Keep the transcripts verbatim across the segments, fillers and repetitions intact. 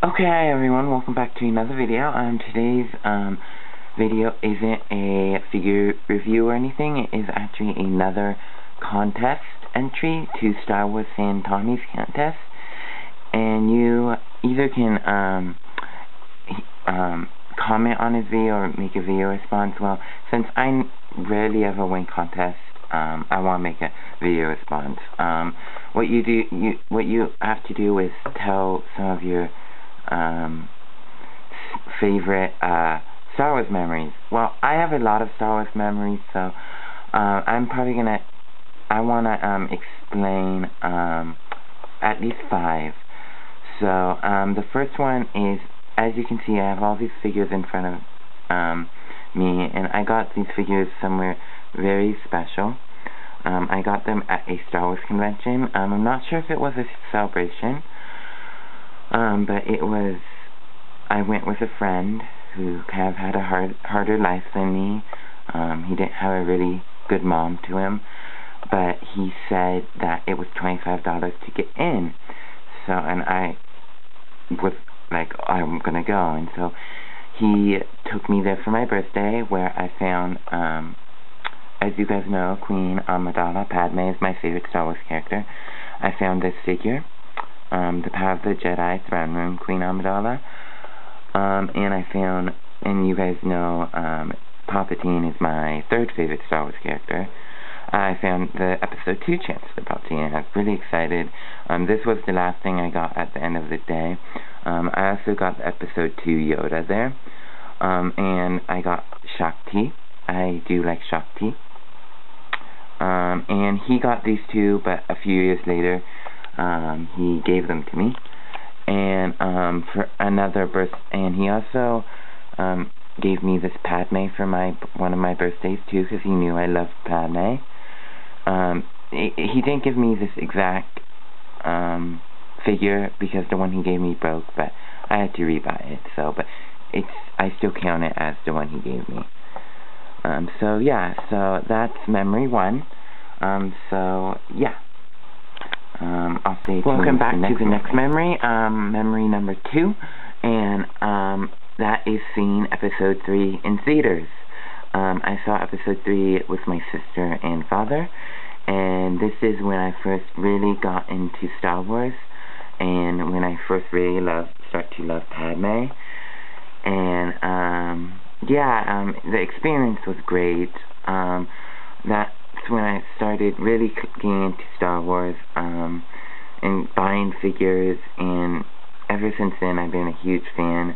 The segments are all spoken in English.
Okay, hi everyone, welcome back to another video. Um, today's um, video isn't a figure review or anything. It is actually another contest entry to Star Wars Fantommy's contest. And you either can um, um, comment on his video or make a video response. Well, since I rarely ever win contests, um, I want to make a video response. Um, what you do, you what you have to do is tell some of your Um, favorite uh, Star Wars memories. Well, I have a lot of Star Wars memories, so uh, I'm probably gonna. I wanna um, explain um, at least five. So um, the first one is, as you can see, I have all these figures in front of um, me, and I got these figures somewhere very special. Um, I got them at a Star Wars convention. Um, I'm not sure if it was a celebration. Um, but it was, I went with a friend who kind of had a hard, harder life than me. Um, he didn't have a really good mom to him, but he said that it was twenty-five dollars to get in. So, and I was like, I'm gonna go, and so he took me there for my birthday, where I found, um, as you guys know, Queen Amidala Padme is my favorite Star Wars character. I found this figure. Um, the Power of the Jedi Throne Room, Queen Amidala. Um, and I found, and you guys know, um, Palpatine is my third favorite Star Wars character. I found the Episode two Chancellor Palpatine. I was really excited. Um, this was the last thing I got at the end of the day. Um, I also got the Episode two Yoda there. Um, and I got Shakti. I do like Shakti. Um, and he got these two, but a few years later, Um, he gave them to me, and um, for another birth, and he also um, gave me this Padme for my one of my birthdays too, because he knew I loved Padme. Um, he, he didn't give me this exact um, figure because the one he gave me broke, but I had to rebuy it. So, but it's I still count it as the one he gave me. Um, so yeah, so that's memory one. Um, so yeah. Um, I'll stay tuned. Welcome back to the next memory, um, memory number two, and um, that is seeing Episode three in theaters. Um, I saw Episode three with my sister and father, and this is when I first really got into Star Wars, and when I first really loved, start to love Padme, and um, yeah, um, the experience was great. Um, that That's when I started really getting into Star Wars, um, and buying figures, and ever since then I've been a huge fan.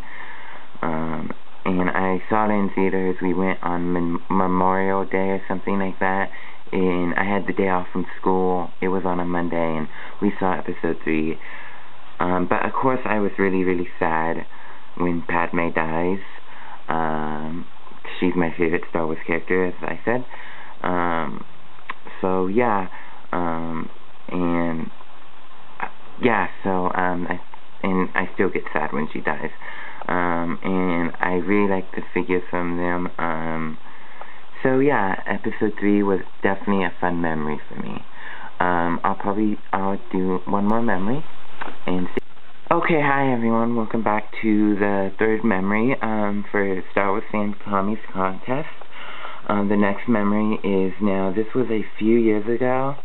Um, and I saw it in theaters. We went on Mem Memorial Day or something like that, and I had the day off from school. It was on a Monday, and we saw Episode three. Um, but of course I was really, really sad when Padme dies. Um, she's my favorite Star Wars character, as I said. Um, so yeah, um, and, uh, yeah, so, um, I, and I still get sad when she dies, um, and I really like the figures from them. Um, so yeah, Episode three was definitely a fun memory for me. um, I'll probably, I'll do one more memory, and see. Okay, hi everyone, welcome back to the third memory, um, for Star Wars Fantommy's contest. Um, the next memory is now, this was a few years ago,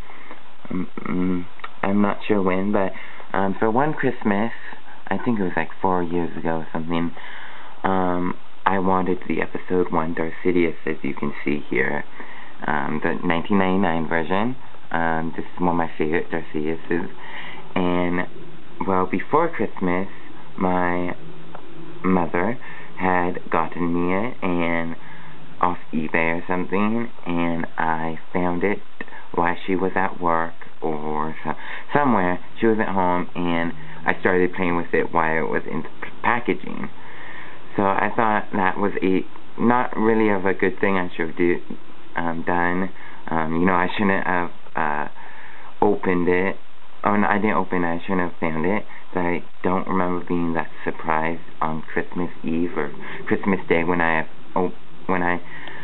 um, I'm not sure when, but um, for one Christmas, I think it was like four years ago or something, um, I wanted the Episode one Darth Sidious, as you can see here, um, the nineteen ninety-nine version. Um, this is one of my favorite Darth Sidiouses, and, well, before Christmas, my mother had gotten me it, and off eBay or something, and I found it while she was at work or so, somewhere. She was at home, and I started playing with it while it was in packaging. So I thought that was a not really of a good thing I should have do, um, done. Um, you know, I shouldn't have uh, opened it. Oh, no, I didn't open it. I shouldn't have found it. But I don't remember being that surprised on Christmas Eve or Christmas Day when I oh. when I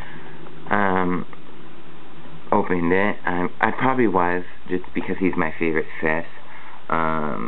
um, opened it. Um, I probably was, just because he's my favorite Sith. Um,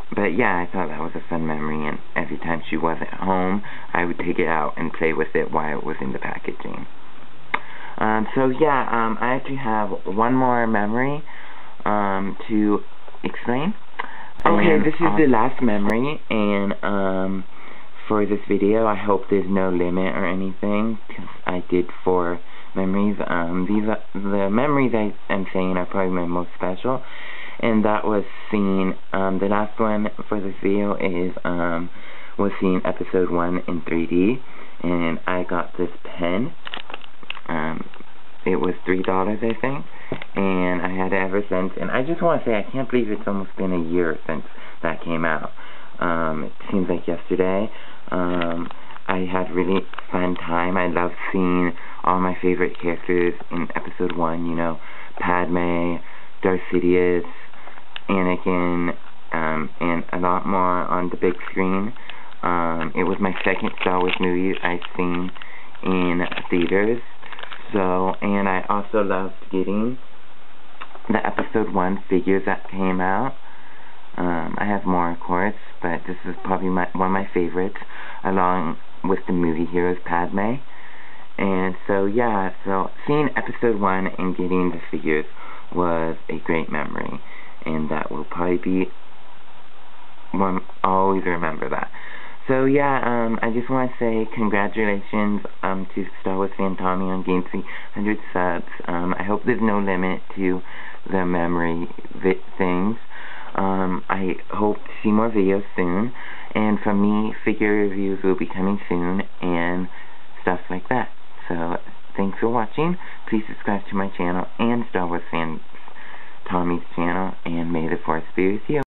but yeah, I thought that was a fun memory, and every time she wasn't home, I would take it out and play with it while it was in the packaging. Um, so yeah, um, I actually have one more memory um, to explain. Okay, and this is the last memory, and um, for this video, I hope there's no limit or anything, because I did four memories. Um, these are, the memories I am saying are probably my most special, and that was seeing, um, the last one for this video is, um, was seeing episode one in three D, and I got this pen. Um, it was three dollars, I think, and I had it ever since, and I just want to say, I can't believe it's almost been a year since that came out. Um, it seems like yesterday. Um, I had really fun time. I loved seeing all my favorite characters in episode one, you know, Padme, Darth Sidious, Anakin, um, and a lot more on the big screen. Um, it was my second Star Wars movie I've seen in theaters. So, and I also loved getting the episode one figures that came out. Um, I have more, of course, but this is probably my, one of my favorites, along with the movie heroes Padme. And so, yeah, so seeing episode one and getting the figures was a great memory, and that will probably be one. I'll always remember that. So yeah, um, I just want to say congratulations um, to Star Wars Fan Tommy on getting three hundred subs. Um, I hope there's no limit to the memory vi things. Um, I hope to see more videos soon, and from me, figure reviews will be coming soon, and stuff like that. So, thanks for watching. Please subscribe to my channel and Star Wars Fan Tommy's channel, and may the Force be with you.